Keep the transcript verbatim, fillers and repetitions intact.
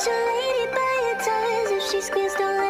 your lady by your ties. If she squeezed all